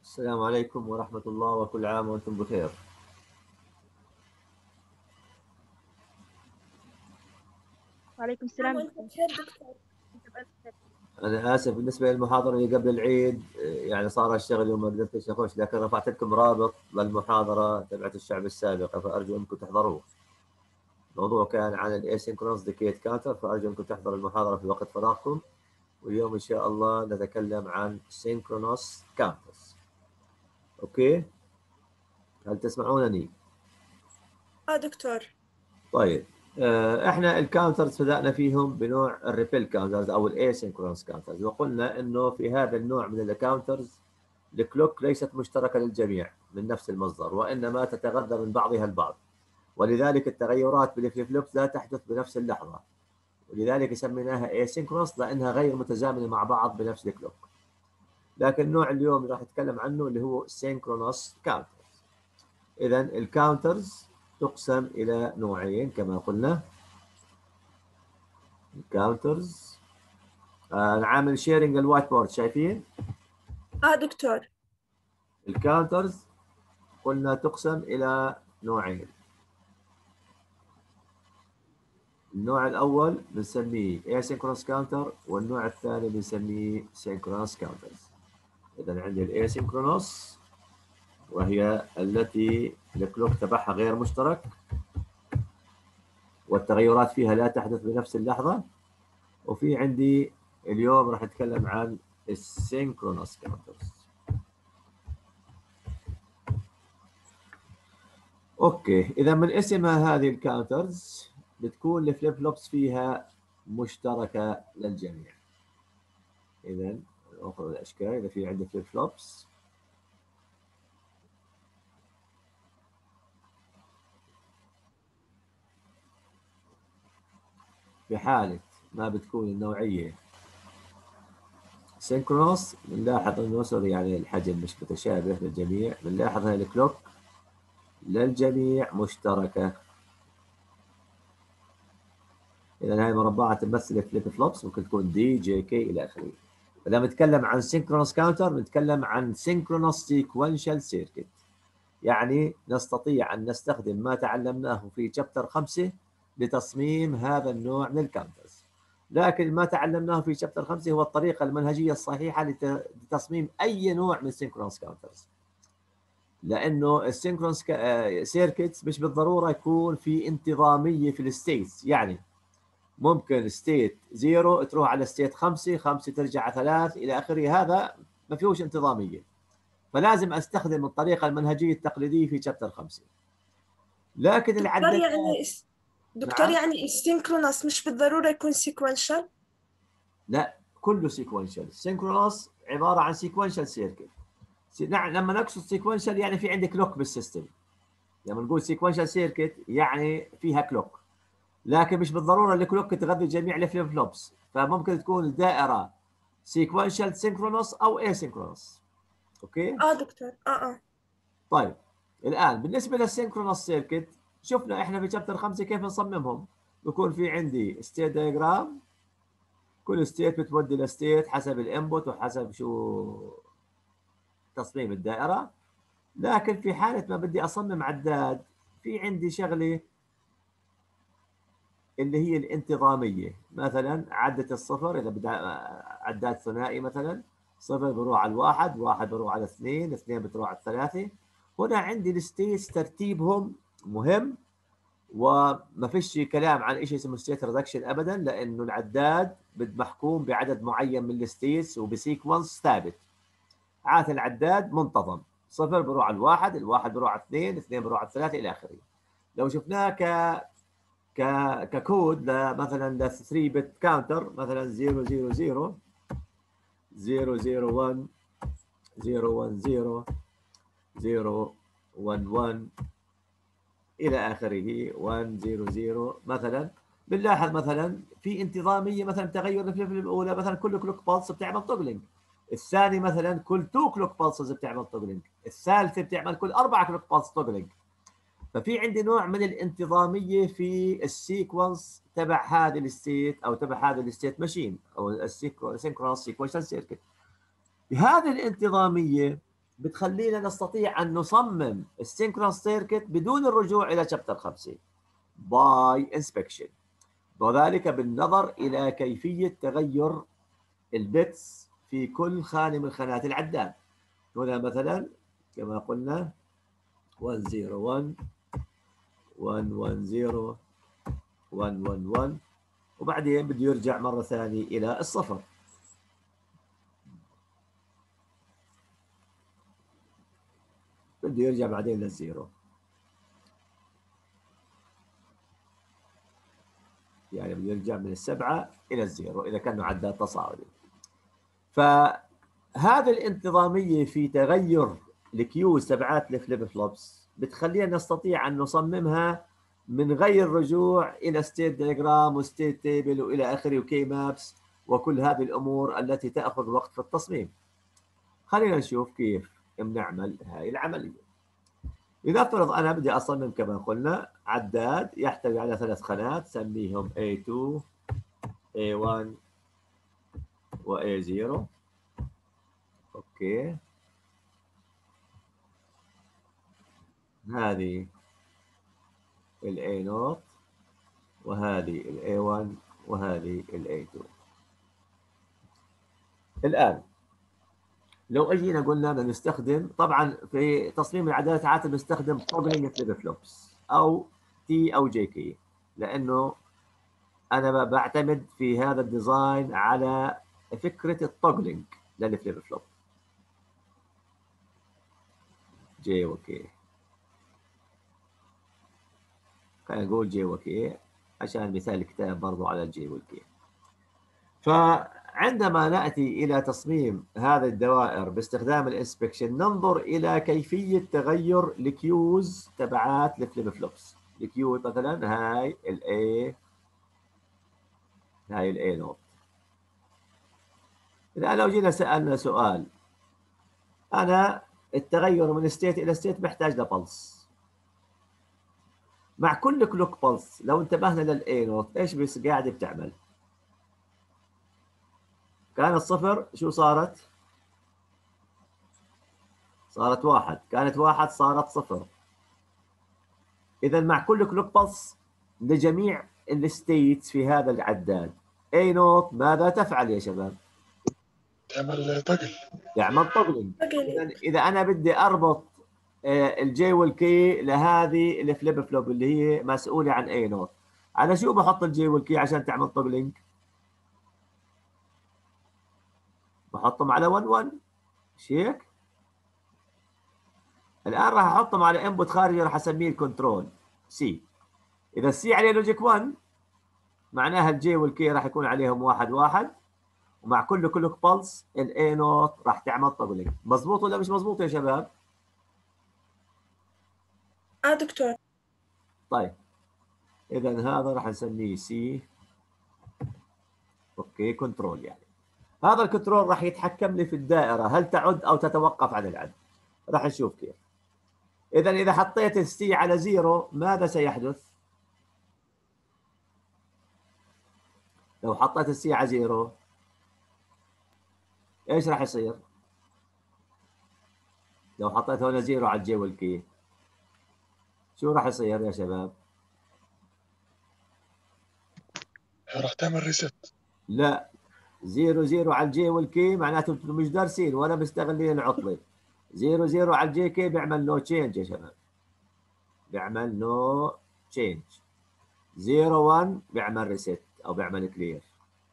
السلام عليكم ورحمة الله وكل عام وأنتم بخير. وعليكم السلام. وأنتم بخير دكتور. أنا آسف بالنسبة للمحاضرة اللي قبل العيد، يعني صار أشتغل وما قدرتش أخش، لكن رفعت لكم رابط للمحاضرة تبعت الشعب السابقة، فأرجو أنكم تحضروه. الموضوع كان عن الاسynchronous decade counter، فأرجو أنكم تحضروا المحاضرة في وقت فراغكم. واليوم إن شاء الله نتكلم عن synchronous counters. أوكي؟ هل تسمعونني؟ دكتور. طيب، احنا الكاونترز بدأنا فيهم بنوع الريبيل كاونترز او الاسynchronous كاونترز، وقلنا انه في هذا النوع من الكاونترز الكلوك ليست مشتركة للجميع من نفس المصدر، وانما تتغذى من بعضها البعض، ولذلك التغيرات بالفليب فلوبس لا تحدث بنفس اللحظة، ولذلك سميناها asynchronous لانها غير متزامنة مع بعض بنفس الكلوك. لكن النوع اليوم راح نتكلم عنه اللي هو synchronous counters. اذا الكاونترز تقسم إلى نوعين كما قلنا. الكاونترز، أنا عامل شيرنج الوايت بورد، شايفين؟ دكتور. الكاونترز قلنا تقسم إلى نوعين. النوع الأول بنسميه asynchronous counter، والنوع الثاني بنسميه synchronous counters. إذا عندي الاسynchronous وهي التي الكلوك تبعها غير مشترك والتغيرات فيها لا تحدث بنفس اللحظة، وفي عندي اليوم راح نتكلم عن السينكرونس كاونترز. اوكي، اذا من اسمها هذه الكاونترز بتكون الفليب فلوبس فيها مشتركه للجميع. اذا ناخذ الاشكال. اذا في عندي فليب فلوبس في حاله ما بتكون النوعيه سينكرونس، بنلاحظ انه سوري يعني الحجم مش متشابه للجميع، بنلاحظ ان الكلوك للجميع مشتركه. اذا هاي مربعات تمثل الفليب فلوبس، ممكن تكون دي جي كي الى اخره. فلما نتكلم عن سينكرونس كاونتر نتكلم عن سينكرونس سيكونشال سيركت، يعني نستطيع ان نستخدم ما تعلمناه في شابتر 5 لتصميم هذا النوع من الكاونترز. لكن ما تعلمناه في شابتر 5 هو الطريقه المنهجيه الصحيحه لتصميم اي نوع من سينكرونس كاونترز، لانه السينكرونس سيركتس مش بالضروره يكون في انتظاميه في الستيتس، يعني ممكن ستيت 0 تروح على ستيت 5 ترجع على 3 الى اخره، هذا ما فيهوش انتظاميه، فلازم استخدم الطريقه المنهجيه التقليديه في شابتر 5. لكن العدد دكتور يعني السينكرونس مش بالضروره يكون سيكونشال؟ لا، كله سيكونشال. السينكرونس عباره عن سيكونشال سيركت. لما نقصد سيكونشال يعني في عندك كلوك بالسيستم. لما نقول سيكونشال سيركت يعني فيها كلوك، لكن مش بالضروره الكلوك تغذي جميع الفليب فلوبس، فممكن تكون الدائره سيكونشال سينكرونس او اسينكرونس. اوكي؟ دكتور. طيب، الان بالنسبه للسينكرونس سيركت شفنا احنا في شابتر 5 كيف نصممهم. بكون في عندي ستيت دايجرام، كل ستيت بتودي لستيت حسب الانبوت وحسب شو تصميم الدائره. لكن في حاله ما بدي اصمم عداد، في عندي شغله اللي هي الانتظاميه. مثلا عدة الصفر، اذا بدي عداد ثنائي مثلا، صفر بروح على الواحد، واحد بروح على اثنين، اثنين بتروح على الثلاثه. هنا عندي الستيتس ترتيبهم مهم، وما فيش كلام عن شيء اسمه ستيت ريدكشن ابدا، لانه العداد محكوم بعدد معين من الستيتس وبسيكونس ثابت. عاده العداد منتظم، صفر بروح على الواحد، الواحد بروح على اثنين، اثنين بروح على الثلاثه الى اخره. لو شفناه ككود مثلا ل 3 بت كاونتر، مثلا 000 001 010 011 الى اخره 100 مثلا، بنلاحظ مثلا في انتظاميه. مثلا تغير في الاولى مثلا كل كلوك بالس بتعمل توجلينج، الثاني مثلا كل 2 كلوك بالسز بتعمل توجلينج، الثالثه بتعمل كل 4 كلوك بالس توجلينج. ففي عندي نوع من الانتظاميه في السيكونس تبع هذه الستيت او تبع هذا الستيت ماشين او السينكرونس سيكونشال سيركت. بهذه الانتظاميه بتخلينا نستطيع أن نصمم السينكرونس سيركت بدون الرجوع إلى شابتر 5 باي انسبكشن، وذلك بالنظر إلى كيفية تغير البيتس في كل خانة من خانات العداد. هنا مثلا كما قلنا 101 110 111 وبعدين بده يرجع مرة ثانية إلى الصفر. بده يرجع بعدين للزيرو، يعني بده يرجع من السبعة إلى الزيرو إذا كانوا عداد تصاعدي. فهذه الانتظامية في تغير الكيوز تبعات الفليب فلوبس بتخلينا نستطيع أن نصممها من غير رجوع إلى ستيت دياجرام وستيت تيبل وإلى آخره وكي مابس وكل هذه الأمور التي تأخذ وقت في التصميم. خلينا نشوف كيف بنعمل هاي العملية. لنفرض أنا بدي أصمم كما قلنا عداد يحتوي على 3 خانات سميهم A2 A1 و A0. أوكي، هذه ال A0 وهذه ال A1 وهذه ال A2. الآن لو اجينا قلنا بدنا نستخدم، طبعا في تصميم العدادات عاده بنستخدم توجلينج فليب فلوبس او تي او جي كي، لانه انا بعتمد في هذا الديزاين على فكره التوجلينج للفليب فلوب جي وكي. خلينا نقول جي وكي عشان مثال الكتاب برضو على الجي والكي. فعندما نأتي إلى تصميم هذه الدوائر باستخدام الانسبكشن ننظر إلى كيفية تغير الكيوز تبعات الفليب فلوبس. الكيوز مثلا هاي الاي، هاي الاي نوت. إذا لو جينا سألنا سؤال، أنا التغير من ستيت إلى ستيت محتاج لبلس. مع كل كلوك بلس لو انتبهنا للاي نوت ايش بس قاعدة بتعمل؟ كانت صفر شو صارت؟ صارت واحد، كانت واحد صارت صفر. إذا مع كل كلوك بلس لجميع الستيتس في هذا العداد اي نوت ماذا تفعل يا شباب؟ تعمل طقل، تعمل طقلينج. إذا أنا بدي أربط الجي والكي لهذه الفليب فلوب اللي هي مسؤولة عن اي نوت، أنا شو بحط الجي والكي عشان تعمل طقلينج؟ بحطهم على 1 1 مش هيك؟ الآن راح أحطهم على انبوت خارجي راح أسميه الكنترول سي. إذا السي عليه لوجيك 1 معناها الجي والكي راح يكون عليهم 1 1، ومع كل كلوك بلس الاي نوت راح تعمل طقلينج. مظبوط ولا مش مظبوط يا شباب؟ دكتور. طيب إذا هذا راح نسميه سي اوكي كنترول. يعني هذا الكنترول راح يتحكم لي في الدائرة هل تعد أو تتوقف عن العد. راح نشوف كيف. إذا حطيت السي على 0 ماذا سيحدث؟ لو حطيت السي على 0 ايش راح يصير؟ لو حطيت هنا 0 على الجي والكي شو راح يصير يا شباب؟ راح تعمل ريست. لا، 0 0 على الجي والكي معناته انتم مش دارسين ولا مستغلين العطله. 0 0 على الجي كي بيعمل نو تشينج يا شباب، بيعمل نو تشينج. 0 1 بيعمل ريست او بيعمل كلير.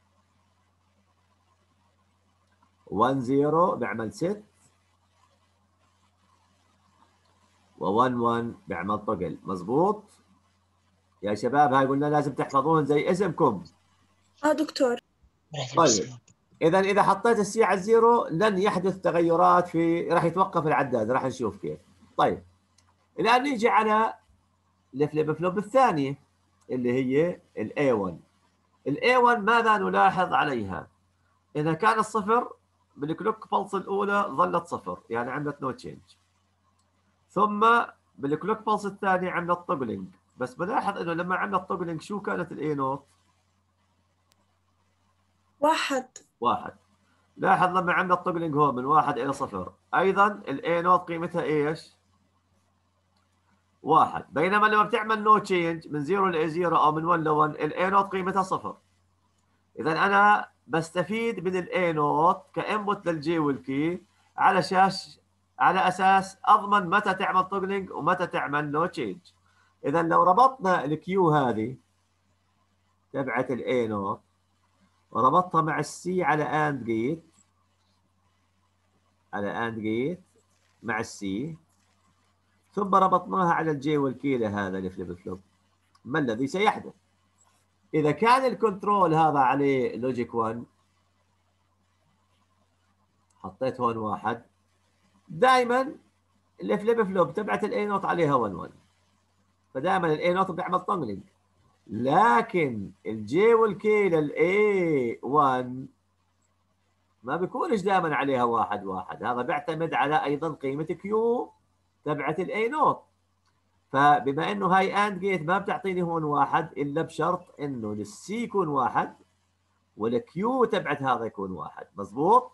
1 0 بيعمل ست، و1 1 بيعمل طقل. مظبوط يا شباب؟ هاي قلنا لازم تحفظون زي اسمكم. دكتور. طيب اذا حطيت السي على الزيرو لن يحدث تغيرات في، راح يتوقف العداد. راح نشوف كيف. طيب الان نيجي على الفليب فلوب الثانيه اللي هي الاي 1. الاي 1 ماذا نلاحظ عليها؟ اذا كان الصفر بالكلوك بلس الاولى ظلت صفر يعني عملت نو تشينج، ثم بالكلوك بلس الثاني عملت طقلينج. بس بلاحظ انه لما عملت طقلينج شو كانت الاي نوت؟ واحد. واحد. لاحظ لما عندنا التوجلينج هون من 1 إلى 0 أيضا الأي نوت قيمتها إيش؟ 1. بينما لما بتعمل نو تشينج من 0 ل 0 أو من 1 ل 1 الأي نوت قيمتها 0. إذا أنا بستفيد من الأي نوت كإنبوت للجي والكي على أساس أضمن متى تعمل توجلينج ومتى تعمل نو تشينج. إذا لو ربطنا الكيو هذه تبعت الأي نوت وربطتها مع السي على اند جيت مع السي ثم ربطناها على الجي والكي لهذا الفليب فلوب، ما الذي سيحدث؟ إذا كان الكنترول هذا عليه لوجيك 1 حطيت هون 1 دائما الفليب فلوب تبعت الاي نوت عليها 1 1 فدائما الاي نوت بيعمل طنجلينج، لكن الجي والكي للاي 1 ما بيكونش دائما عليها 1 1. هذا بيعتمد على ايضا قيمه كيو تبعت الاي نوت. فبما انه هاي اند جيت ما بتعطيني هون 1 الا بشرط انه للسي يكون 1 والكيو تبعت هذا يكون 1. مضبوط؟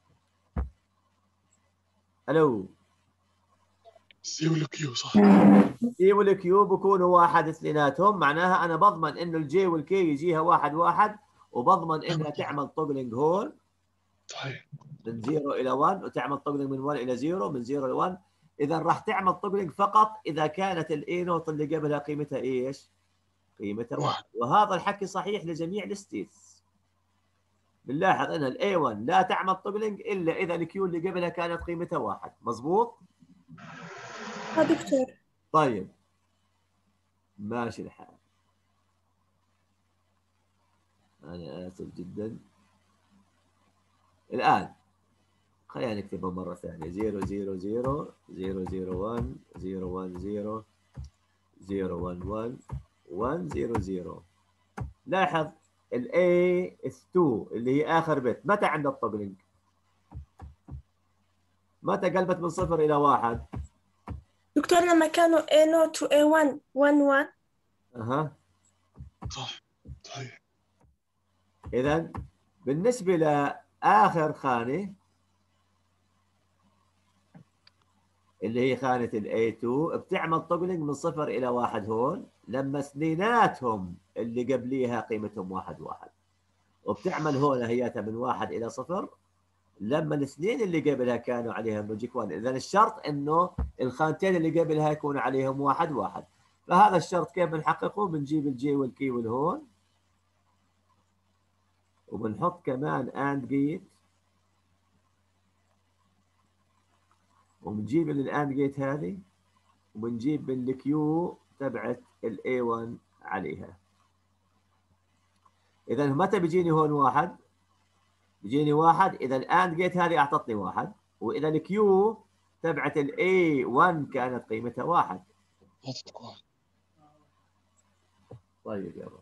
الو السي والكيو صح. السي والكيو بكونوا 1 اثنيناتهم، معناها انا بضمن انه الجي والكي يجيها 1 1 وبضمن انها تعمل توجلينج هون صحيح من 0 الى 1 وتعمل توجلينج من 1 الى 0 من 0 الى 1. اذا راح تعمل توجلينج فقط اذا كانت الاي نوت اللي قبلها قيمتها ايش؟ قيمتها 1. وهذا الحكي صحيح لجميع الستيتس. بنلاحظ ان الاي 1 لا تعمل توجلينج الا اذا الكيو اللي قبلها كانت قيمتها 1. مضبوط؟ دكتور. طيب ماشي الحال. أنا آسف جدا. الآن خلينا نكتبها مرة ثانية 0 0 0 0 0 1 0 1 0 0 1 1 1 0 0. لاحظ ال A is 2 اللي هي آخر بت متى عندها التوجلينج؟ متى قلبت من 0 إلى 1؟ دكتور لما كانوا A0 و A1 1 1. أها صح صحيح. إذا بالنسبة لآخر خانة اللي هي خانة ال A2 بتعمل توجلينج من 0 إلى 1 هون لما اثنيناتهم اللي قبليها قيمتهم 1 1 وبتعمل هون هياتها من 1 إلى 0 لما الاثنين اللي قبلها كانوا عليهم لوجيك 1. إذا الشرط إنه الخانتين اللي قبلها يكونوا عليهم 1 1. فهذا الشرط كيف بنحققه؟ بنجيب الجي والكي والهون وبنحط كمان اند جيت وبنجيب الاند جيت هذه وبنجيب الكيو تبعت الاي 1 عليها. اذا متى بيجيني هون 1؟ بيجيني 1 اذا الاند جيت هذه اعطتني 1 واذا الكيو تبعت الاي 1 كانت قيمتها 1. اعطتك 1. طيب يلا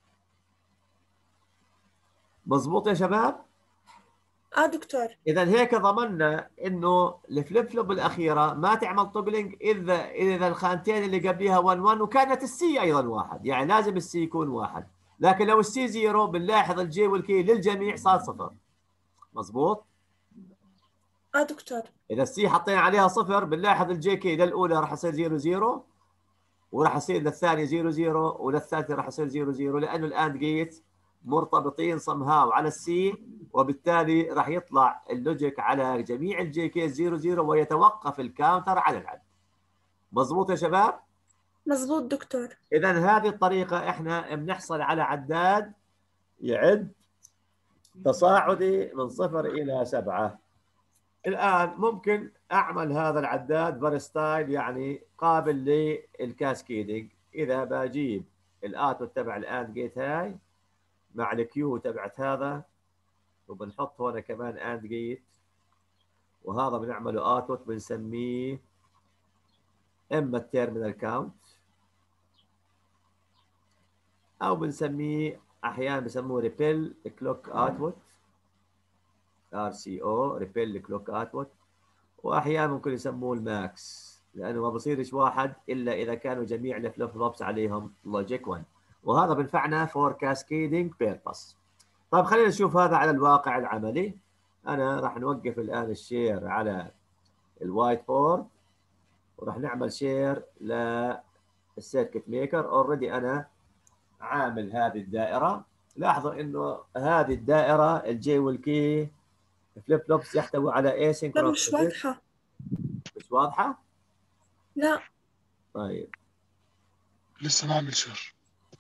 مضبوط يا شباب؟ دكتور. اذا هيك ضمننا انه الفليب فلوب الاخيره ما تعمل توجلينج اذا الخانتين اللي قبليها 1 1 وكانت السي ايضا 1. يعني لازم السي يكون 1. لكن لو السي 0 بنلاحظ الجي والكي للجميع صار 0. مضبوط؟ دكتور. اذا السي حطينا عليها 0 بنلاحظ الجي كي للاولى راح يصير 0 0 وراح يصير للثانيه 0 0 وللثالثه راح يصير 0 0 لانه الاند جيت مرتبطين صمهاو على السي وبالتالي راح يطلع اللوجيك على جميع الجي كي 0 0 ويتوقف الكاونتر على العد. مضبوط يا شباب؟ مضبوط دكتور. اذا هذه الطريقه احنا بنحصل على عداد يعد تصاعدي من 0 الى 7. الان ممكن اعمل هذا العداد فيرستايل يعني قابل للكاسكيدنج. اذا بجيب الاتو تبع الاند جيت هاي مع الكيو تبعت هذا وبنحط هنا كمان اند جيت وهذا بنعمله اتوت بنسميه اما التيرمينال كاونت او بنسميه احيانا بسموه ريبيل كلوك اوتبوت RCO ريبيل كلوك اوتبوت واحيانا ممكن يسموه الماكس لانه ما بصيرش واحد الا اذا كانوا جميع الفلوب فلوبس عليهم لوجيك 1 وهذا بنفعنا فور كاسكيدنج بيربس. طيب خلينا نشوف هذا على الواقع العملي. انا راح نوقف الان الشير على الوايت بورد، وراح نعمل شير للسيركت ميكر. اوريدي انا عامل هذه الدائره. لاحظوا انه هذه الدائره الجي والكي فليب فلوبس يحتوي على لا اسynchronous مش switch. واضحة. مش واضحه؟ لا طيب لسه ما عمل شير.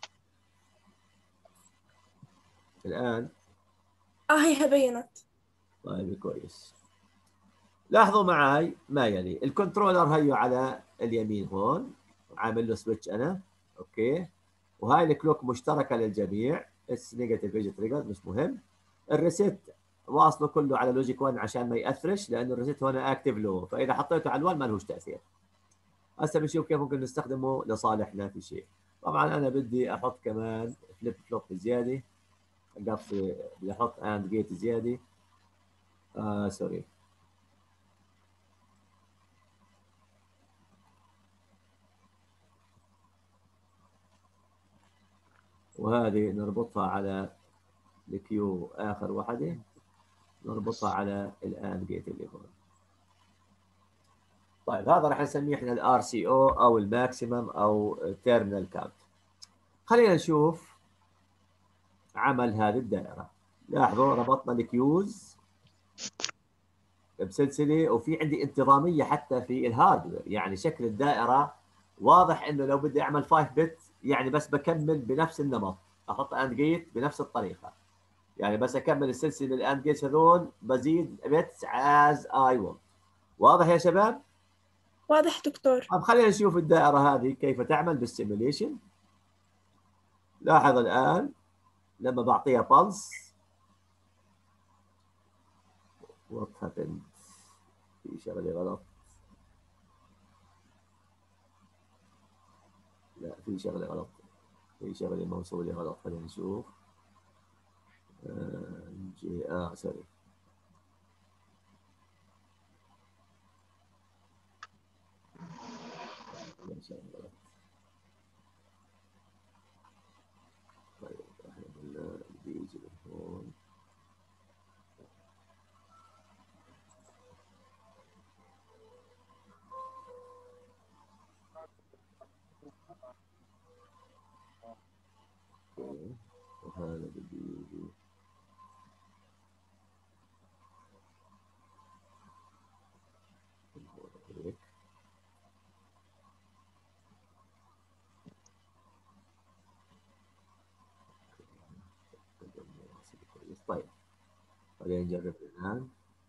الان هيها بينت. طيب كويس. لاحظوا معي ما يلي. الكنترولر هيو على اليمين هون، عامل له سويتش انا. اوكي. وهاي الكلوك مشتركه للجميع. اس نيجاتيف ايج تريجر مش مهم. الريست واصله كله على لوجيك 1 عشان ما ياثرش، لانه الريست هنا اكتف لو، فاذا حطيته على ال1 ما لهوش تاثير. هسه بنشوف كيف ممكن نستخدمه لصالحنا في شيء. طبعا انا بدي احط كمان فليب فلوب زياده. قصدي بدي احط اند جيت زياده. سوري. وهذه نربطها على الكيو اخر واحده، نربطها على الان جيت اللي هون. طيب هذا راح نسميه احنا الار سي او الماكسيمم او تيرمينال كاونت. خلينا نشوف عمل هذه الدائره. لاحظوا ربطنا الكيوز بسلسله، وفي عندي انتظاميه حتى في الهاردوير. يعني شكل الدائره واضح انه لو بدي اعمل 5 بت يعني بس بكمل بنفس النمط، احط اند جيت بنفس الطريقه. يعني بس اكمل السلسله الاند جيتس هذول بزيد بيتس از اي وونت. واضح يا شباب؟ واضح دكتور. طب خلينا نشوف الدائره هذه كيف تعمل بالسيموليشن. لاحظ الان لما بعطيها بلس وات هابند. في شغله غلط. لا في شغله غلط، في شغله موصوله غلط. خلينا نشوف. جي سوري. طيب احنا قلنا بيجي من هون. اوكي. وهذا بده يجي من هون هيك. طيب خلينا نجرب الان.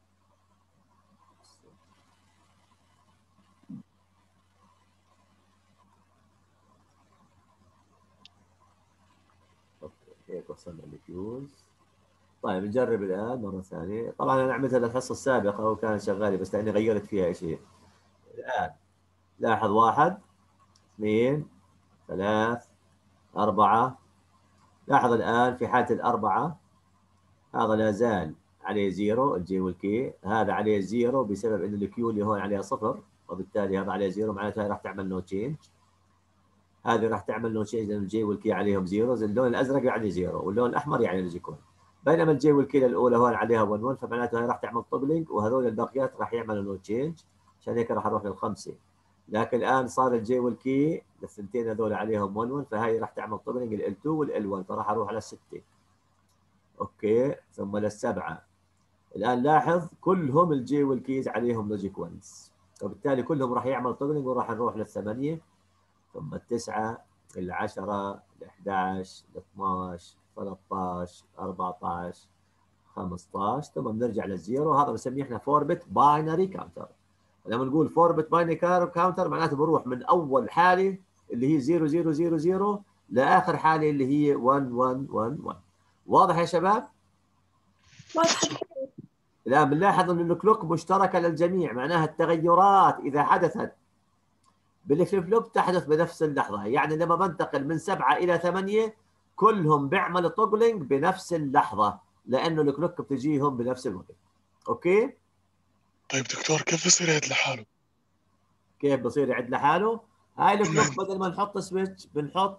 اوكي هيك وصلنا للفيوز. طيب نجرب الان مره ثانيه. طبعا انا عملتها للحصه السابقه وكانت شغاله، بس لاني غيرت فيها شيء. الان لاحظ 1 2 3 4. لاحظ الان في حاله الاربعه هذا لا زال عليه زيرو الجي والكي، هذا عليه زيرو بسبب انه الكيو اللي هون عليها صفر، وبالتالي هذا عليه زيرو، معناته هاي راح تعمل نو تشينج. هذه راح تعمل نو تشينج لانه الجي والكي عليهم زيروز. اللون الازرق يعني زيرو واللون الاحمر يعني لوجيكون. بينما الجي والكي الاولى هون عليها 1 1، فمعناته هاي راح تعمل طبلينج، وهذول الباقيات راح يعملوا نو تشينج. عشان هيك راح اروح للخمسه. لكن الان صار الجي والكي الثنتين هذول عليهم 1 1، فهي راح تعمل طبلينج ال 2 وال 1، فراح اروح على السته. اوكي ثم للسبعه. الان لاحظ كلهم الجي والكيز عليهم لوجيك 1، وبالتالي كلهم راح يعمل طبلينج، وراح نروح للثمانيه ثم التسعه العشره ال11 ال12 13 14 15 ثم بنرجع للزيرو. هذا بنسميه احنا 4 بت باينري كاونتر. لما نقول 4 بت باينري كاونتر معناته بروح من اول حاله اللي هي 0 0 0 0 لاخر حاله اللي هي 1 1 1 1. واضح يا شباب؟ واضح. الآن بنلاحظ أن الكلوك مشتركة للجميع، معناها التغيرات إذا حدثت بالفليب فلوب تحدث بنفس اللحظة. يعني لما بنتقل من 7 إلى 8 كلهم بيعملوا توجلينج بنفس اللحظة، لأنه الكلوك بتجيهم بنفس الوقت. أوكي؟ طيب دكتور كيف بصير يعد لحاله؟ كيف بصير يعد لحاله؟ هاي الكلوك بدل ما نحط سويتش بنحط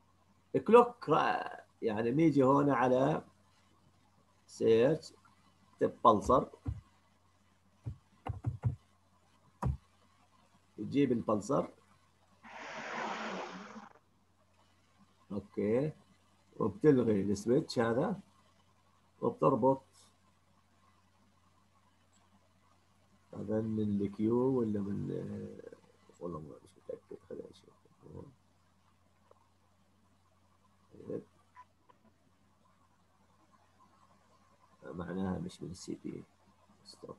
كلوك. يعني بنيجي هون على سيرش ستيب بلسر، تجيب البلسر اوكي، وبتلغي السويتش هذا وبتربط هذا من الكيو ولا من والله مش متأكد، خلينا نشوف. معناها مش من السي بي. ستوب.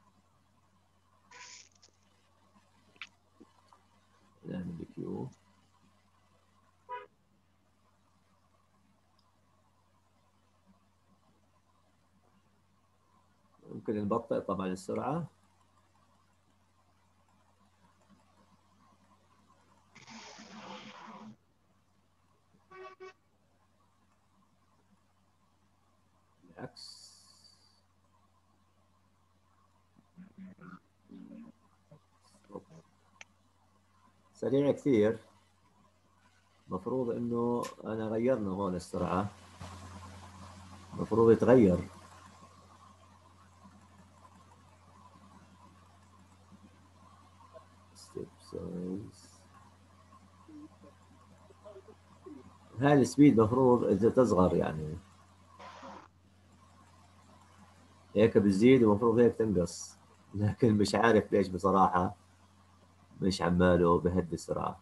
نعمل الكيو. ممكن نبطئ طبعا السرعة. بالعكس. سريع كثير. مفروض انه انا غيرنا هون السرعة، مفروض يتغير. ستيب سايز. هاي السبيد مفروض اذا تصغر يعني، هيك بتزيد ومفروض هيك تنقص، لكن مش عارف ليش بصراحة مش عماله بهدي السرعة.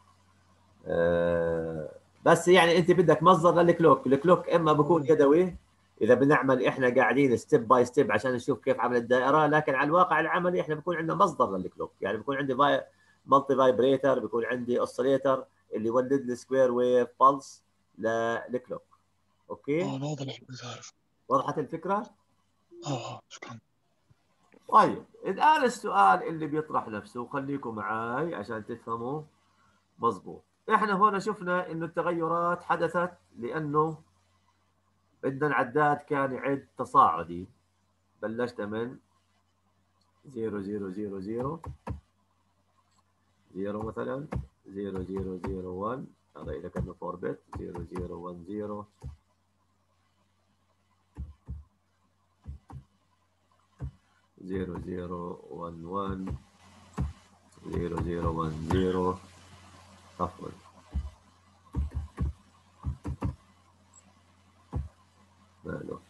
بس يعني انت بدك مصدر للكلوك، الكلوك اما بكون يدوي اذا بنعمل احنا قاعدين ستيب باي ستيب عشان نشوف كيف عمل الدائره، لكن على الواقع العملي احنا بكون عندنا مصدر للكلوك، يعني بكون عندي مالتي فايبريتر، بكون عندي اوسيليتر اللي يولد لي سكوير ويف بلس للكلوك. اوكي واضح، مش عارف. وضحت الفكره؟ شكرا. طيب الان السؤال اللي بيطرح نفسه، خليكم معاي عشان تفهموا مظبوط. احنا هنا شفنا انه التغيرات حدثت لانه بدنا العداد كان يعد تصاعدي. بلشنا من 0 0 0 0 0 مثلا 0 0 0 1، هذا اذا كان 4 بت 0 0 1 0 0 0 1 1 0 0 1 0. عفوا ماله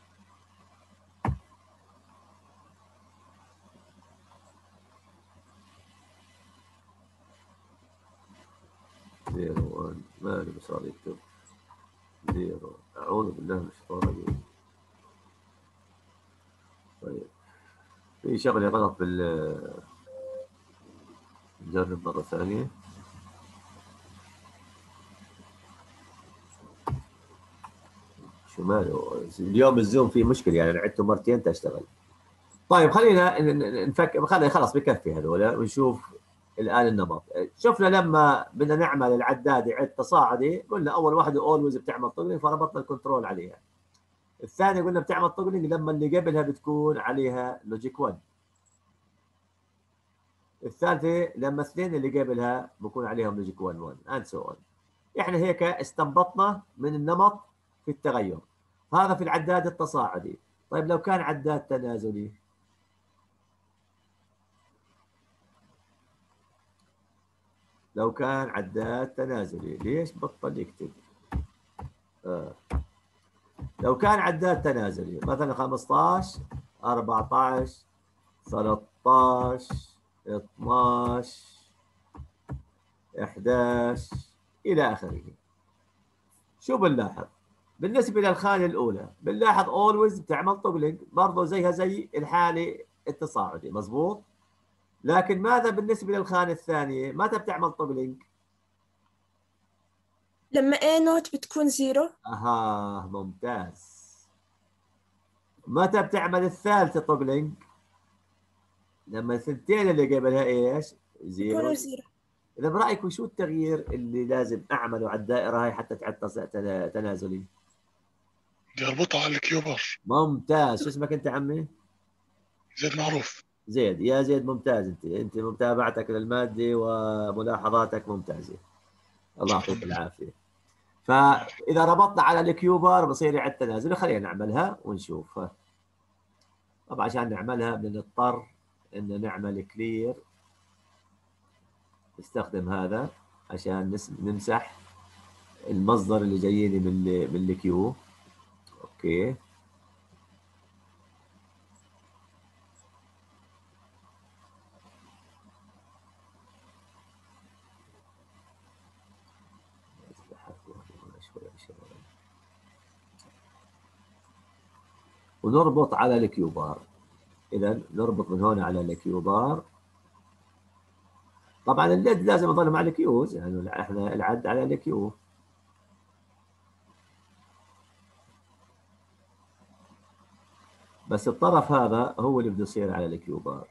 0 1 ماله مش راضي يكتب 0. اعوذ بالله من الشيطان الرجيم. طيب في شغله غلط نجرب مره ثانيه. شو ماله اليوم الزوم فيه مشكله، يعني انا عدته مرتين تشتغل. طيب خلينا نفكر، خلاص بكفي هذول ونشوف الان النمط. شفنا لما بدنا نعمل العداد يعد تصاعدي، قلنا اول واحده اولويز بتعمل طقلينج فربطنا الكنترول عليها. الثانيه قلنا بتعمل طقلينج لما اللي قبلها بتكون عليها لوجيك 1. الثالثه لما اثنين اللي قبلها بكون عليهم لوجيك 1 1 اند سو اون. احنا هيك استنبطنا من النمط في التغير. هذا في العداد التصاعدي. طيب لو كان عداد تنازلي، لو كان عداد تنازلي ليش بطل يكتب؟ لو كان عداد تنازلي مثلا 15 14 13 12 11 الى اخره، شو بنلاحظ؟ بالنسبه للخانه الاولى بنلاحظ اولويز بتعمل طقلنج برضه زيها زي الحاله التصاعدي، مزبوط. لكن ماذا بالنسبه للخانه الثانيه؟ متى بتعمل طقلنج؟ لما A نوت بتكون 0. اها ممتاز. متى بتعمل الثالثه طقلنج؟ لما الثنتين اللي قبلها ايش؟ بيكونوا زيرو. 0. اذا برايكم شو التغيير اللي لازم اعمله على الدائره هاي حتى تعد تنازلي؟ بدي اربطها على الكيوبر. ممتاز. شو اسمك انت عمي؟ زيد معروف. زيد. يا زيد ممتاز، انت متابعتك للماده وملاحظاتك ممتازه، الله يعطيك العافيه. فاذا ربطنا على الكيوبر بصير يعد تنازلي. خلينا نعملها ونشوف. طبعا عشان نعملها بنضطر ان نعمل كلير، نستخدم هذا عشان نمسح المصدر اللي جاييني من الكيو. اوكي ونربط على الكيو بار. اذا نربط من هنا على الكيو بار. طبعا الليد لازم يظل مع الكيوز، يعني احنا العد على الكيو. بس الطرف هذا هو اللي بده يصير على الكيو بار.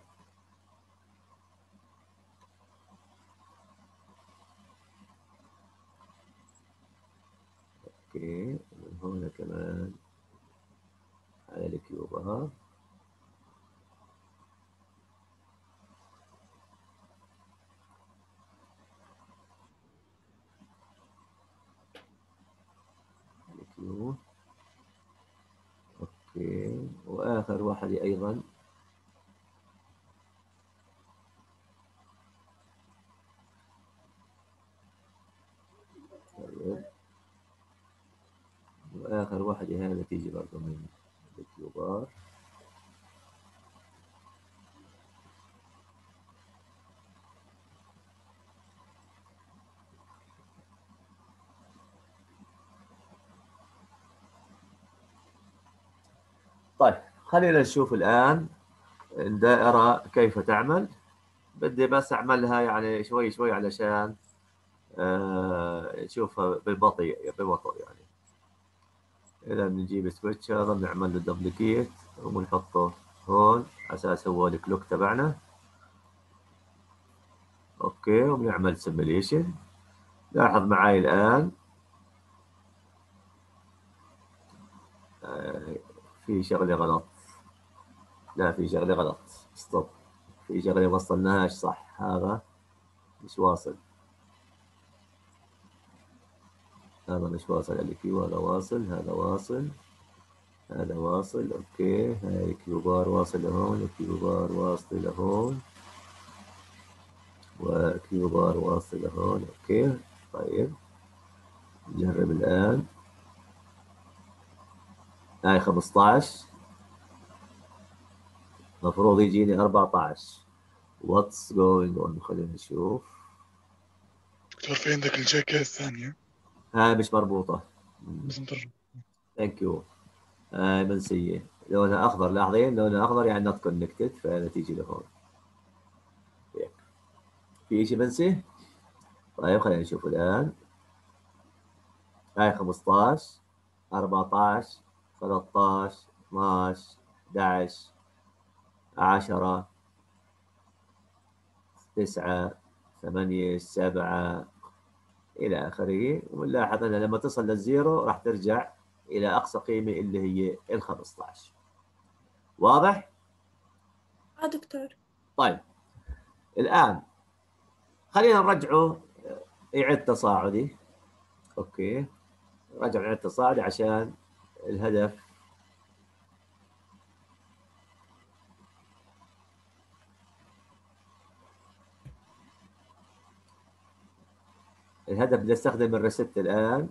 اوكي من هنا كمان على الكيو بار. الكيو. اوكي واخر واحدة ايضا. طيب واخر واحدة هذا تيجي برضه من الكيو بار. طيب خلينا نشوف الآن الدائرة كيف تعمل. بدي بس أعملها يعني شوي شوي علشان نشوفها ببطء يعني. إذا بنجيب سويتش هذا بنعمل له دوبليكيت وبنحطه هون على أساس هو الكلوك تبعنا. أوكي وبنعمل سيميليشن. لاحظ معي الآن في شغلة غلط. لا في شغلة غلط. ستوب. في شغلة ما وصلناهاش صح. هذا مش واصل. هذا مش واصل الكيو. هذا واصل. هذا واصل. هذا واصل. اوكي هاي الكيو بار واصل لهون. الكيو بار واصل لهون. وكيو بار واصل لهون. اوكي طيب نجرب الآن. هاي 15 المفروض يجيني 14. واتس جوينج اون. خلينا نشوف. دكتور في عندك الجي كي الثانية هاي مش مربوطة. لازم ترجع. ثانك يو. هاي منسية لونها أخضر. لاحظين لونها أخضر يعني نوت كونكتد فتيجي لهون. في شيء منسي؟ طيب خلينا نشوف الآن. هاي 15 14 13 12 11 10 9 8 7 إلى آخره. ونلاحظ أنها لما تصل للزيرو راح ترجع إلى أقصى قيمة اللي هي ال 15. واضح؟ دكتور. طيب الآن خلينا نرجعه يعد تصاعدي. أوكي رجع يعد تصاعدي عشان الهدف بدي استخدم الريست الآن.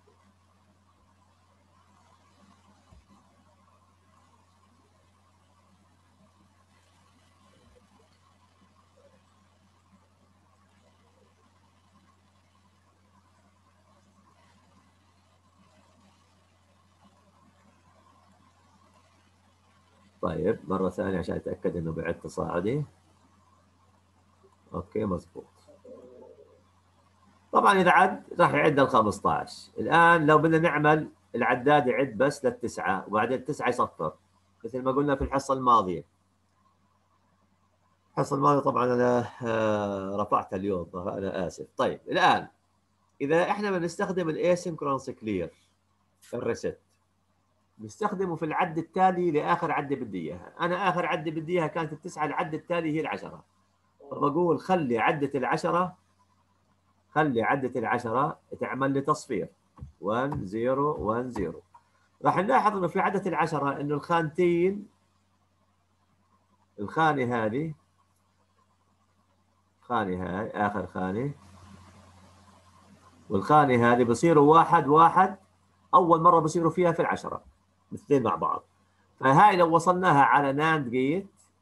طيب مرة ثانية عشان أتأكد إنه بعد تصاعدي. أوكي مظبوط. طبعا إذا عد راح يعد ال 15. الآن لو بدنا نعمل العداد يعد بس للتسعة وبعدين التسعة يصفر مثل ما قلنا في الحصة الماضية. الحصة الماضية طبعا أنا رفعتها اليوم أنا آسف. طيب الآن إذا إحنا بنستخدم الاسynchronous كلير الريست نستخدمه في العد التالي لآخر عدة بدي إياها. أنا آخر عدة بدي إياها كانت التسعة. العد التالي هي العشرة. فبقول خلي عدة العشرة تعمل لي تصفير 1 0 1 0. راح نلاحظ انه في عدة العشرة انه الخانتين الخانة هذه، خانة هاي آخر خانة، والخانة هذه بصيروا واحد واحد، أول مرة بصيروا فيها في العشرة الاثنين مع بعض. فهاي لو وصلناها على ناند جيت،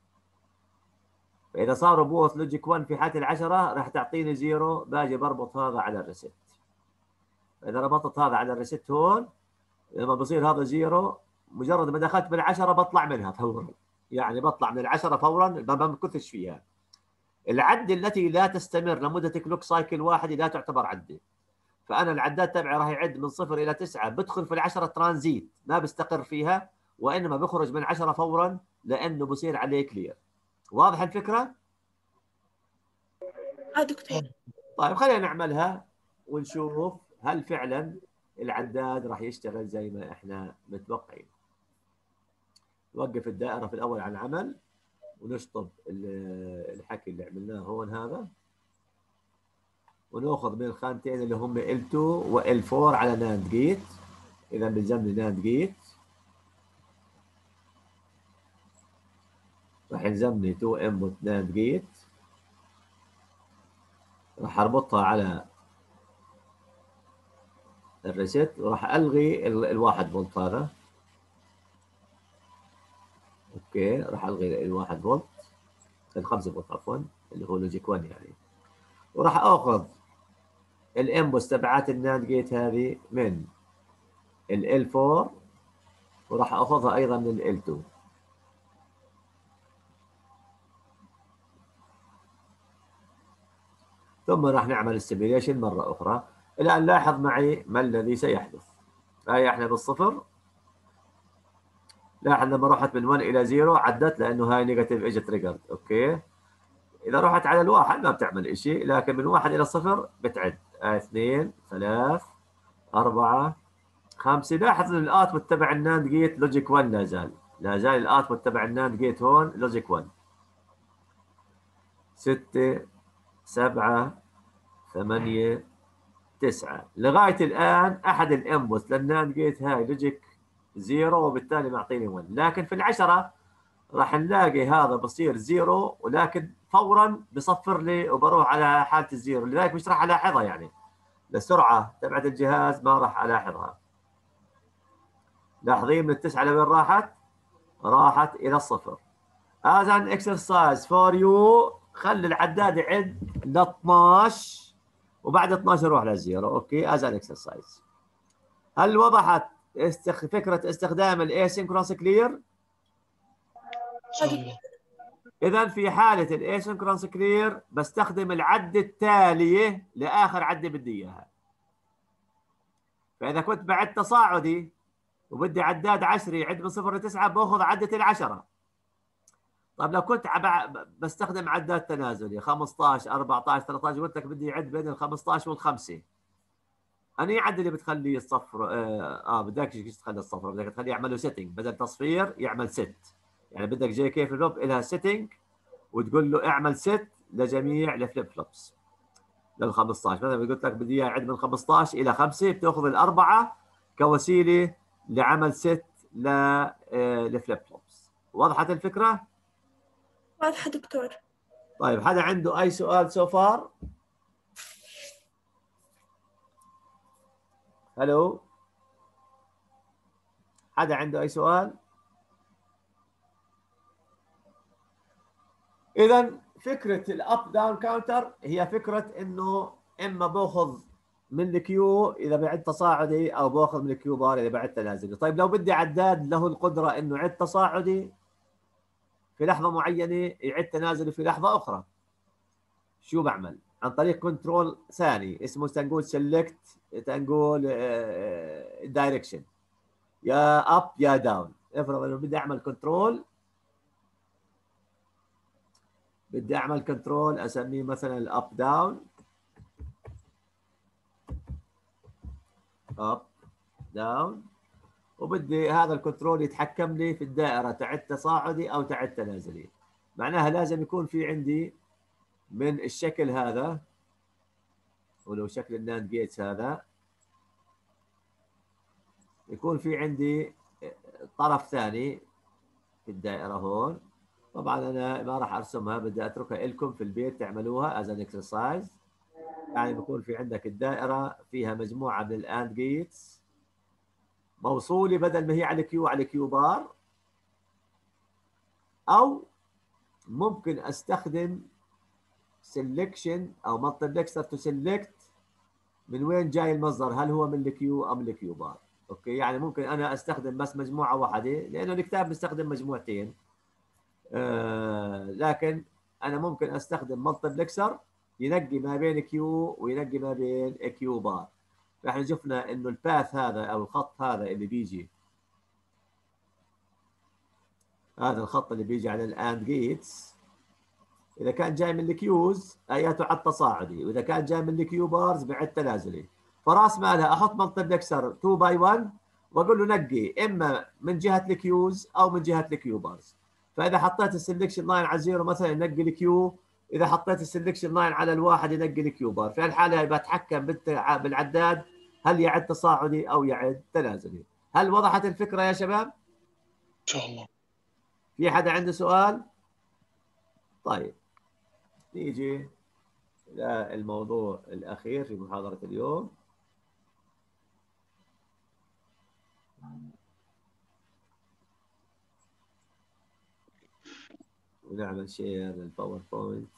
فإذا صاروا بوث لوجيك 1 في حالة العشرة راح تعطيني زيرو، باجي بربط هذا على الريست. فإذا ربطت هذا على الريست هون، لما بصير هذا زيرو، مجرد ما دخلت بالعشرة بطلع منها فورا، يعني بطلع من العشرة فورا، ما بمكثش فيها. العدة التي لا تستمر لمدة كلوك سايكل واحدة لا تعتبر عدة. فأنا العداد تبعي راح يعد من 0 إلى 9، بدخل في العشرة ترانزيت، ما بستقر فيها، وإنما بخرج من 10 فورا لأنه بصير عليه كلير. واضح الفكرة؟ دكتور. طيب خلينا نعملها ونشوف هل فعلا العداد راح يشتغل زي ما احنا متوقعين. نوقف الدائرة في الأول عن العمل ونشطب الحكي اللي عملناه هون هذا، وناخذ من الخانتين اللي هم L2 و L4 على ناند جيت. إذا بلزمني ناند جيت، راح يلزمني 2 انبوت ناند جيت، راح اربطها على الريست، وراح الغي الواحد فولت هذا. اوكي، راح الغي الواحد فولت، الخمسة فولت عفوا، اللي هو لوجيك 1 يعني. وراح اخذ الانبوت تبعات الناند جيت هذه من ال L4، وراح اخذها ايضا من ال L2. ثم راح نعمل السيميليشن مرة أخرى. الآن لاحظ معي ما الذي سيحدث. هاي احنا بالصفر، لاحظ لما رحت من 1 إلى 0 عدت، لأنه هاي نيجاتيف اجت تريجرد. أوكي، إذا رحت على الواحد ما بتعمل شيء، لكن من 1 إلى 0 بتعد. 2 3 4 5. لاحظ إن الأوتبوت تبع الناند جيت لوجيك 1 لا زال الأوتبوت تبع الناند جيت هون لوجيك 1. 6 7 8 9 لغايه الان احد الانبوت للناند جيت هاي لوجيك 0، وبالتالي معطيني 1. لكن في العشره راح نلاقي هذا بصير 0، ولكن فورا بصفر لي وبروح على حاله الزيرو، لذلك مش راح الاحظها، يعني للسرعه تبعت الجهاز ما راح الاحظها. لاحظين من التسعه لوين راحت؟ راحت الى الصفر. As an exercise for you، خلي العداد يعد ل 12 وبعد 12 روح للزيرو. اوكي، as an exercise. هل وضحت فكرة استخدام الاسynchronous كلير؟ إذا في حالة الاسynchronous كلير بستخدم العدة التالية لآخر عدة بدي إياها. فإذا كنت بعد تصاعدي وبدي عداد 10 يعد من 0 ل 9، باخذ عدة العشرة. طيب لو كنت بستخدم عداد تنازلي 15 14 13، قلت لك بدي يعد بين ال 15 والخمسة، أنهي عدد اللي بتخليه الصفر؟ بدك تخلي الصفر، بدك تخليه يعمل له سيتنج، بدل تصفير يعمل ست. يعني بدك جي كي فلوب لها سيتنج، وتقول له اعمل ست لجميع الفليب فلوبس لل 15. مثلا قلت لك بدي اياه يعد من 15 الى 5، بتاخذ الاربعه كوسيله لعمل ست للفليب فلوبس. وضحت الفكره؟ واضحة دكتور. طيب حدا عنده اي سؤال سو فار؟ هلو، حدا عنده اي سؤال؟ اذا فكره الاب داون كاونتر هي فكره انه اما باخذ من الكيو اذا بعد تصاعدي، او باخذ من الكيو بار اذا بعد تنازلي. طيب لو بدي عداد له القدره انه يعد تصاعدي في لحظه معينه، يعد تنازلي في لحظه اخرى، شو بعمل؟ عن طريق كنترول ثاني اسمه تنقول سيلكت، تنقول دايركشن، يا اب يا داون. افرض انه بدي اعمل كنترول، اسميه مثلا الاب داون، اب داون، وبدي هذا الكنترول يتحكم لي في الدائره تعد تصاعدي او تعد تنازلي. معناها لازم يكون في عندي من الشكل هذا، ولو شكل الناند جيتس هذا، يكون في عندي طرف ثاني في الدائره هون، طبعا انا ما راح ارسمها، بدي اتركها لكم في البيت تعملوها از ان اكسرسايز. يعني بكون في عندك الدائره فيها مجموعه من الاند جيتس موصوله، بدل ما هي على كيو على كيو بار، او ممكن استخدم سelection او مالتبلكسر تو سيلكت من وين جاي المصدر، هل هو من الكيو ام الكيو بار. اوكي، يعني ممكن انا استخدم بس مجموعه واحده، لانه الكتاب بيستخدم مجموعتين. لكن انا ممكن استخدم مالتبلكسر ينقي ما بين كيو وينقي ما بين كيو بار. فاحنا شفنا انه الباث هذا او الخط هذا اللي بيجي، هذا الخط اللي بيجي على الاند جيتس، اذا كان جاي من الكيوز اياته على التصاعدي، واذا كان جاي من الكيو بارز بعد تنازلي. فراس مالها احط مالتبلكسر 2 باي 1 واقول له نقي اما من جهه الكيوز او من جهه الكيو بارز. فاذا حطيت السلكشن لاين على الزيرو مثلا ينقي الكيو، اذا حطيت السلكشن لاين على الواحد ينقي الكيو بار. في الحاله هي بتحكم بالعداد هل يعد تصاعدي او يعد تنازلي. هل وضحت الفكره يا شباب؟ ان شاء الله. في حدا عنده سؤال؟ طيب نيجي إلى الموضوع الأخير في محاضرة اليوم. ونعمل شير للباوربوينت.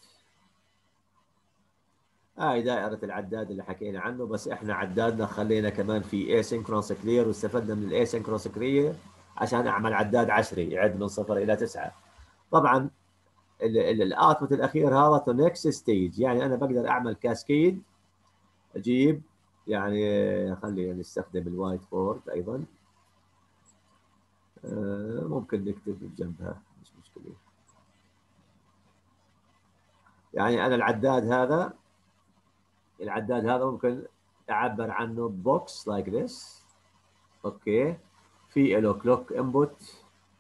هاي دائرة العداد اللي حكينا عنه، بس احنا عدادنا خلينا كمان في asynchronous clear، واستفدنا من الاسynchronous clear عشان اعمل عداد عشري يعد من 0 إلى 9. طبعا الاوتبوت الاخير هذا تو نكست ستيج، يعني انا بقدر اعمل كاسكيد، اجيب يعني خلينا نستخدم الوايت بورد ايضا. ممكن نكتب جنبها مش مشكله. يعني انا العداد هذا ممكن اعبر عنه بوكس لايك ذس. اوكي، في له كلوك انبوت،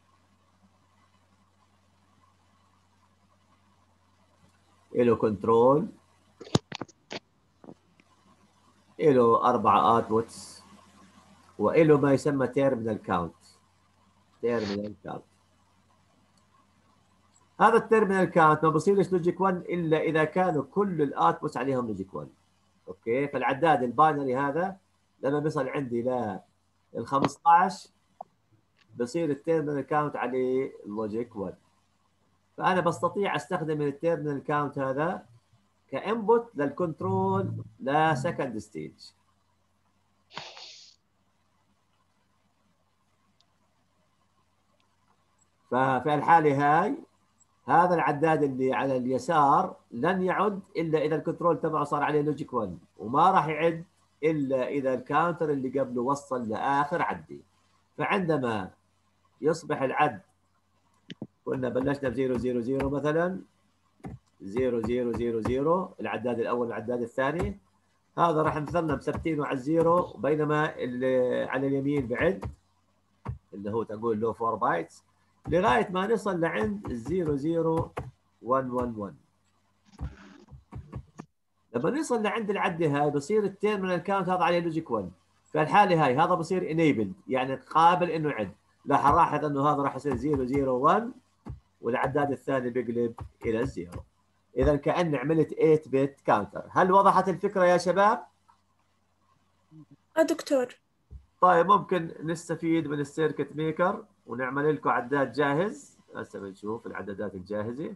له كنترول، له 4 اوتبوتس، وله ما يسمى تيرمينال كاونت. تيرمينال كاونت، هذا التيرمينال كاونت ما بصيرش لوجيك 1 الا اذا كانوا كل الاوتبوتس عليهم لوجيك 1. اوكي، فالعداد الباينري هذا لما بيصل عندي لل 15 بصير التيرمينال كاونت عليه لوجيك 1. فانا بستطيع استخدم التيرمينال كاونت هذا كانبوت للكنترول لسكند ستيج. ففي الحاله هاي هذا العداد اللي على اليسار لن يعد الا اذا الكنترول تبعه صار عليه لوجيك 1، وما راح يعد الا اذا الكاونتر اللي قبله وصل لاخر عدي. فعندما يصبح العد، قلنا بلشنا ب 000 مثلا 0000 العداد الاول والعداد الثاني، هذا راح مثلنا مثبتينه على الزيرو، بينما اللي على اليمين بعد اللي هو تقول له 4 بايتس لغايه ما نصل لعند 00111. لما نوصل لعند العده هاي بصير التيرمينال كاونت هذا عليه لوجيك 1. في الحاله هاي هذا بصير انيبلد، يعني قابل انه يعد. راح نلاحظ انه هذا راح يصير 001 والعداد الثاني بيقلب الى الزيرو. اذا كأني عملت 8 بت كاونتر. هل وضحت الفكره يا شباب؟ دكتور. طيب ممكن نستفيد من السيركت ميكر ونعمل لكم عداد جاهز. هسه بنشوف العدادات الجاهزه.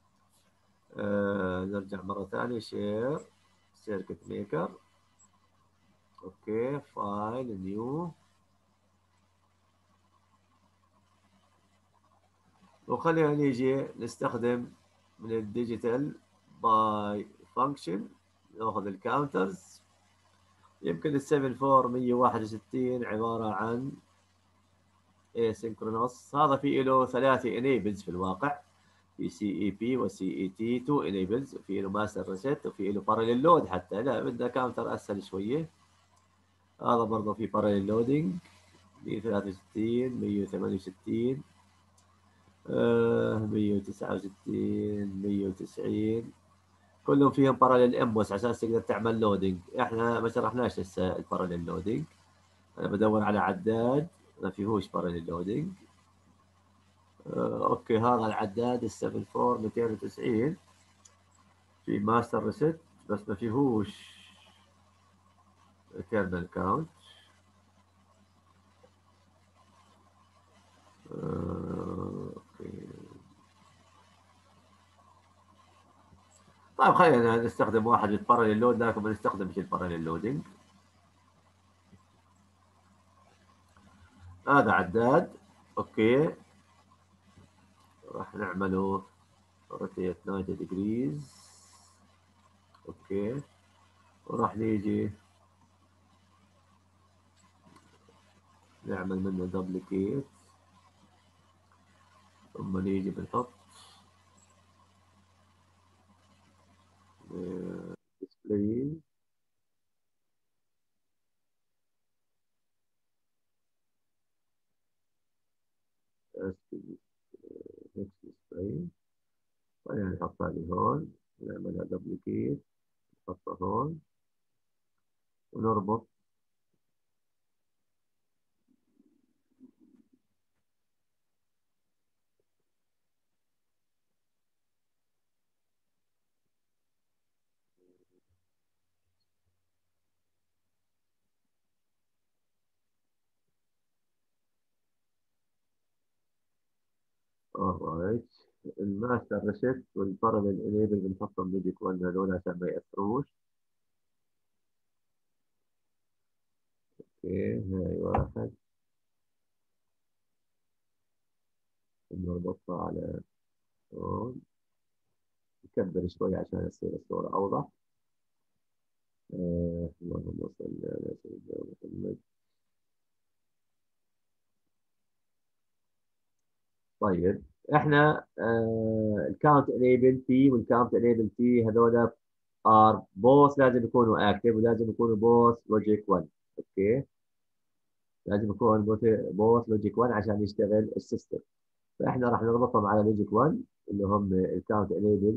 نرجع مره ثانيه شير سيركت ميكر. اوكي، فايل نيو، وخلينا نيجي نستخدم من الديجيتال باي فانكشن ناخذ الكاونترز. يمكن ال 74161 عباره عن اسynchronous. هذا في له 3 انيبلز في الواقع، في سي اي بي وسي اي تي 2 انيبلز، وفي له ماستر ريسيت، وفي له باراليل لود. حتى لا بدنا كاونتر اسهل شويه، هذا برضه في باراليل لودينج 163 168 169 190 كلهم فيهم باراليل امبوس عشان تقدر تعمل لودينج. احنا ما شرحناش لسه الباراليل لودينج. انا بدور على عداد ما فيهوش باراليل لودينج. اوكي هذا العداد ال 74 290 في ماستر ريست بس ما فيهوش eternal count. اوكي طيب خلينا نستخدم واحد للباراليل لود لكن ما نستخدمش الباراليل لودنج. هذا عداد اوكي راح نعمله rotate 90 degrees اوكي وراح نيجي نعمل منه دبليكيت ثم نيجي بنحط display next display خلينا نحطها لي هون نعملها دبليكيت نحطها هون ونربط alright الماستر ريست والباراليل انيبل بنحطهم ميديك 1 هذول عشان ما يأثروش. اوكي هاي واحد نربطها على هون نكبر شوي عشان تصير الصورة أوضح. اللهم صل على سيدنا محمد. طيب احنا الكاونت انيبل تي والكاونت انيبل تي هذول ار بوث لازم يكونوا اكتف ولازم يكونوا بوث لوجيك 1 اوكي لازم يكون بوث لوجيك 1 عشان يشتغل السيستم. فاحنا راح نربطهم على لوجيك 1 اللي هم الكاونت انيبل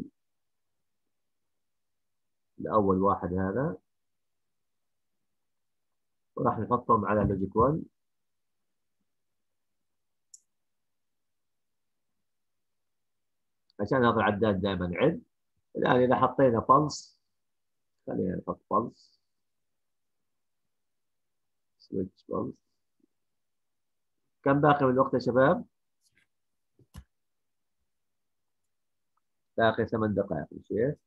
الاول واحد هذا وراح نحطهم على لوجيك 1 عشان هذا العداد دائما عد. الان اذا حطينا بلس خلينا نحط بلس سويتش بلس. كم باقي من الوقت يا شباب؟ باقي 8 دقائق مش هيك؟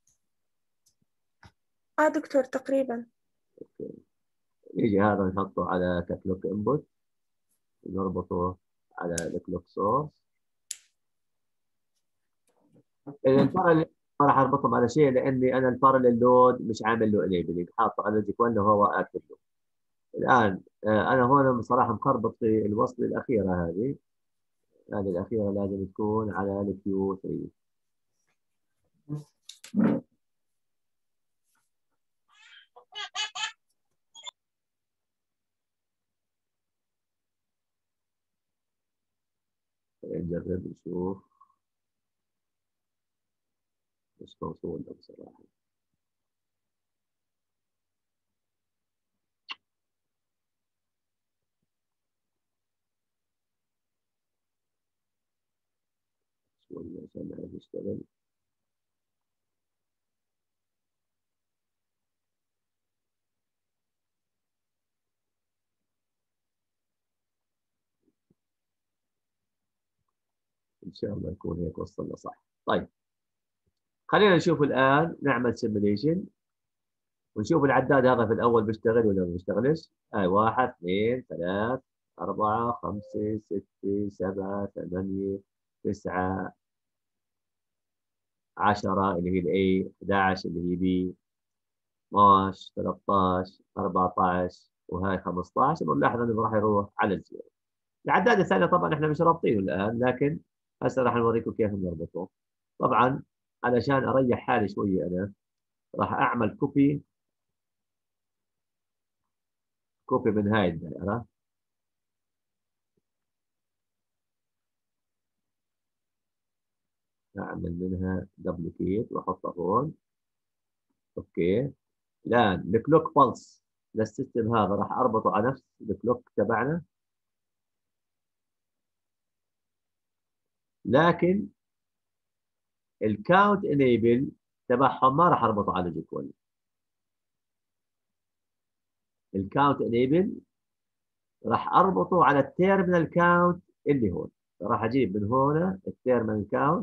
دكتور تقريبا. اوكي يجي هذا نحطه على كلوك انبوت ونربطه على الكلوك سورس. الباراليل ما راح اربطهم على شيء لاني انا الباراليل لود مش عامل له انيبلنج حاطه على لوجيك 1 وهو اكتف له. الان انا هون بصراحه مخربط في الوصله الاخيره هذه الاخيره لازم تكون على الكيو 3. نجرب نشوف مش موصول بصراحه. شويه عشان نعرف نشتغل. ان شاء الله يكون هيك وصلنا صح. طيب خلينا نشوف الان نعمل سيميليشن ونشوف العداد هذا في الاول بيشتغل ولا ما بيشتغلش. هاي 1 2 3 4 5 6 7 8 9 10 اللي هي الاي 11 اللي هي بي 12 13 14 وهاي 15 بنلاحظ انه راح يروح على الزيرو. العداد الثاني طبعا احنا مش رابطينه الان لكن هسه راح نوريكم كيف نربطه. طبعا علشان اريح حالي شويه انا راح اعمل كوبي من هاي الدائره اعمل منها دبليكيت واحطها هون اوكي. الان الكلوك بلس للسيستم هذا راح اربطه على نفس الكلوك تبعنا لكن الكاونت انيبل تبعهم ما راح اربطه على جدول. الكاونت انيبل راح اربطه على التيرمينال كاونت اللي هون. راح اجيب من هنا التيرمينال كاونت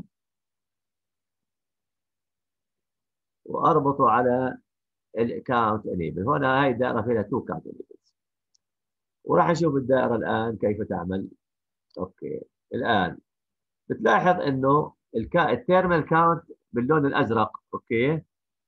واربطه على الكاونت انيبل. هنا هاي الدائره فيها 2 كاونت انيبلز. وراح نشوف الدائره الان كيف تعمل. اوكي الان بتلاحظ انه التيرمينال كاونت باللون الازرق. اوكي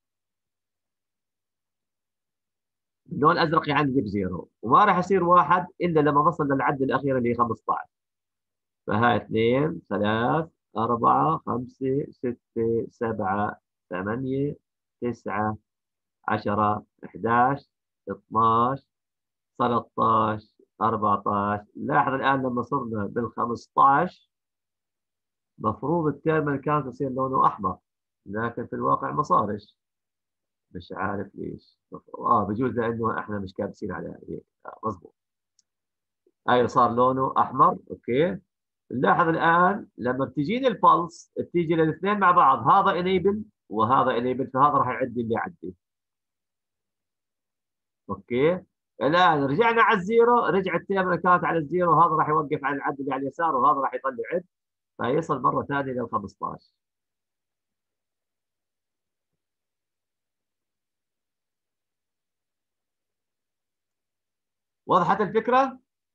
اللون الازرق يعني يجيب زيرو، وما راح يصير واحد الا لما وصل للعد الاخير اللي هي 15. فهاي 2 3 4 5 6 7 8 9 10 11 12 13 14. لاحظ الان لما صرنا بال 15 مفروض التيرمينال كانت يصير لونه احمر، لكن في الواقع ما صارش. مش عارف ليش. بجوز لانه احنا مش كابسين على هيك. مظبوط. ايوه صار لونه احمر. اوكي نلاحظ الان لما بتجيني البلس بتيجي للاثنين مع بعض، هذا انيبل وهذا انيبل، فهذا راح يعدي اللي عدي. اوكي الان رجعنا على الزيرو، رجع التيرمينال كانت على الزيرو، هذا راح يوقف على العد اللي على اليسار وهذا راح يطلع عد، فيصل مره ثانيه لل 15. وضحت الفكره؟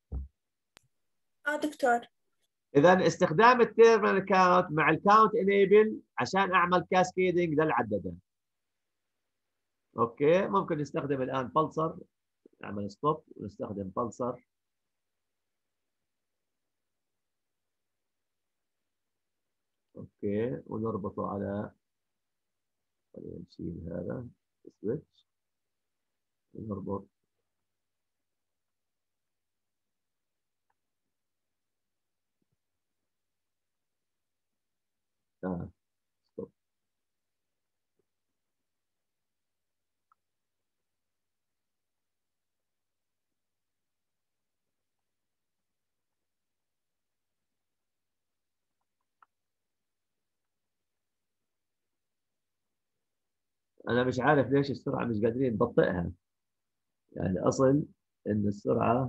دكتور. اذا استخدام التيرمينال كاونت مع الكاونت انيبل عشان اعمل كاسكيدنج للعددين. اوكي ممكن نستخدم الان بلسر، نعمل ستوب ونستخدم بلسر. اوكي ونربطه على، خلينا نشيل هذا سويتش ونربط. ستوب. انا مش عارف ليش السرعه مش قادرين نبطئها. يعني اصل ان السرعه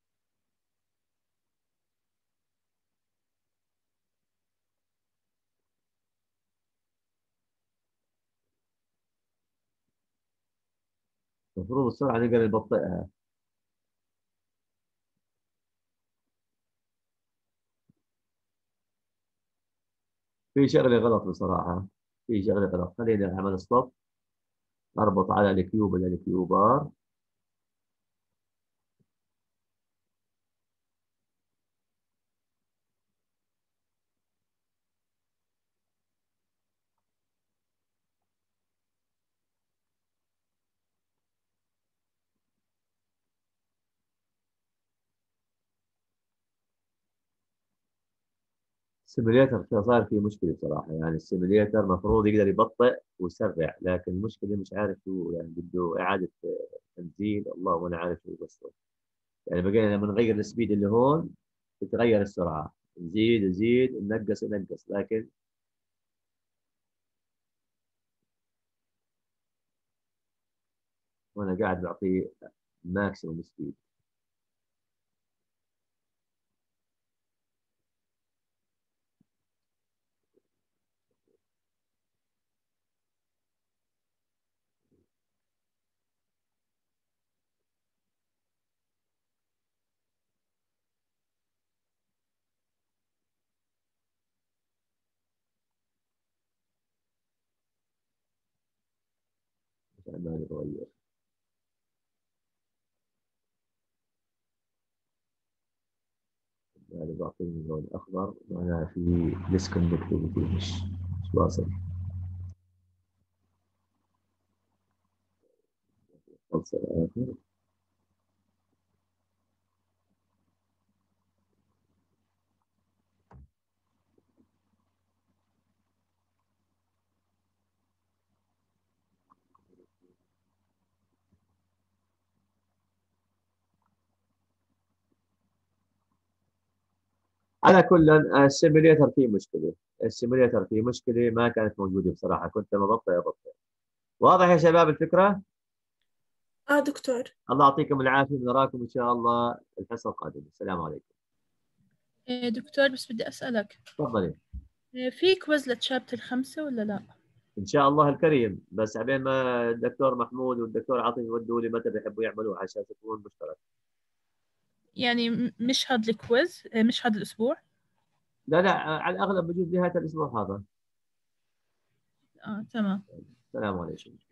المفروض السرعه نقدر نبطئها. في شغله غلط بصراحه، في شغله غلط. خلينا نعمل ستوب، اربط على الكيوب الى الكيوبار. السيموليتر صار فيه مشكله بصراحه. يعني السيموليتر المفروض يقدر يبطئ ويسرع، لكن المشكله مش عارف شو، يعني بده اعاده تنزيل. الله وانا عارف شو قصته. يعني بقينا لما نغير السبيد اللي هون تتغير السرعه، نزيد نزيد ننقص ننقص، لكن وانا قاعد بعطيه ماكسيموم سبيد. عشان ما يتغير. يعني بعطيه اللون الاخضر معناها في ديسكونكتيفيتي، مش واصل. خلص الاخر. على كل السيميليتر فيه مشكله، السيميليتر فيه مشكله ما كانت موجوده بصراحه، كنت مضبطه يا بطل. واضح يا شباب الفكره؟ دكتور. الله يعطيكم العافيه، نراكم ان شاء الله الحصه القادمه. السلام عليكم. دكتور بس بدي أسألك، تفضلي. في كويز للشابتر 5 ولا لا؟ ان شاء الله الكريم، بس عبين ما الدكتور محمود والدكتور عاطف يودوا لي متى بيحبوا يعملوا عشان تكون مشترك. يعني مش هذا الكويز، مش هذا الأسبوع؟ لا لا، على الاغلب بجوز نهايه الاسبوع هذا. تمام. السلام عليكم.